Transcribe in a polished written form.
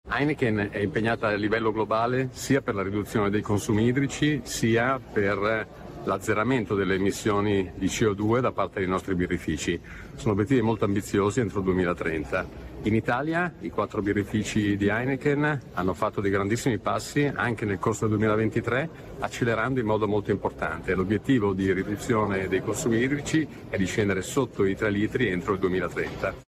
Heineken è impegnata a livello globale sia per la riduzione dei consumi idrici sia per l'azzeramento delle emissioni di CO2 da parte dei nostri birrifici. Sono obiettivi molto ambiziosi entro il 2030. In Italia i 4 birrifici di Heineken hanno fatto dei grandissimi passi anche nel corso del 2023, accelerando in modo molto importante. L'obiettivo di riduzione dei consumi idrici è di scendere sotto i 3 litri entro il 2030.